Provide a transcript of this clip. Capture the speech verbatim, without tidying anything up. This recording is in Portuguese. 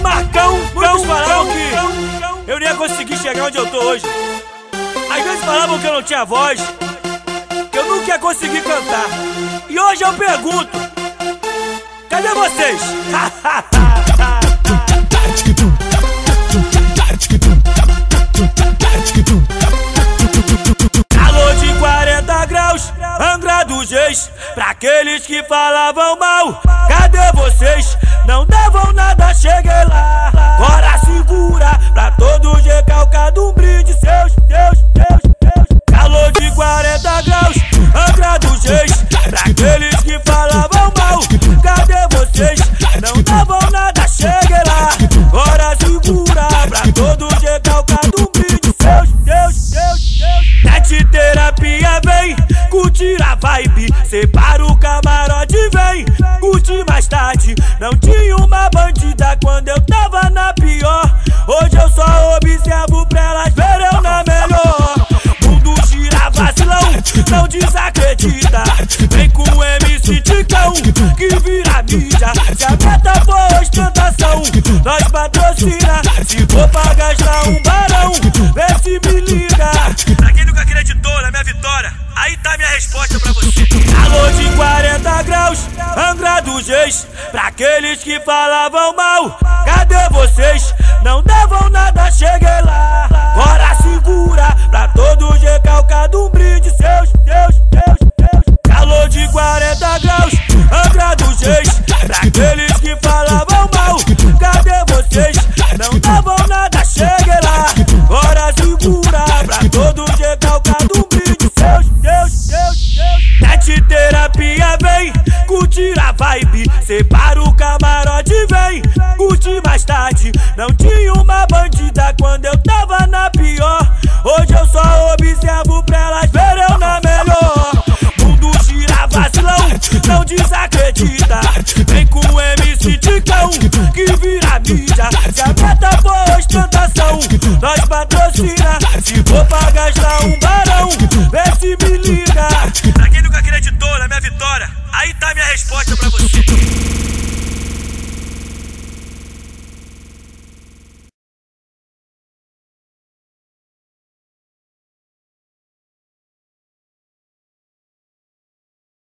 Marcão, muitos falavam que eu não ia conseguir chegar onde eu tô hoje. Às vezes falavam que eu não tinha voz, que eu nunca ia conseguir cantar. E hoje eu pergunto, cadê vocês? Calor de quarenta graus, Angra dos Reis. Pra aqueles que falavam mal, cadê vocês? Não davam nada, cheguei lá. Agora segura, pra todos recalcado um brinde. Seus, seus, seus, seus. Calor de quarenta graus, Angra dos Reis. Pra aqueles que falavam mal, cadê vocês? Não davam nada, cheguei lá. Agora segura, pra todos recalcado um brinde. Seus, seus, seus, seus. Net terapia vem, curtir a vibe. Separa o camarote, vem, curte mais tarde. Não tinha uma bandida quando eu tava na pior. Hoje eu só observo pra elas ver eu na melhor. Mundo gira vacilão, não desacredita. Vem com o M C Ticão, que vira mídia. Se a meta for ostentação, nós patrocina. Se for pra gastar um barão, vê se me liga. Pra quem nunca acreditou na minha vitória, aí tá minha resposta pra você. Calor de quarenta graus, Angra dos Reis. Pra aqueles que falavam mal, cadê vocês? Não davam nada, cheguei lá. Agora segura, pra todos recalcado um brinde. Seus, seus, seus, seus. Calor de quarenta graus, Angra dos Reis. Pra aqueles que falavam mal, cadê vocês? Não davam nada, cheguei lá. Agora segura, pra todos recalcado um brinde. Seus, seus, seus, seus. Net terapia vem, curtir a vibe. Separa o camarote, vem, curte mais tarde. Não tinha uma bandida quando eu tava na pior. Hoje eu só observo pra elas ver eu na melhor. Mundo gira vacilão, não desacredita. Vem com o M C Ticão, que vira mídia. Se a meta for ostentação, nós patrocina. Se for pra gastar um barão, vê se me liga. Pra quem nunca acreditou na minha vitória, aí tá minha resposta pra você.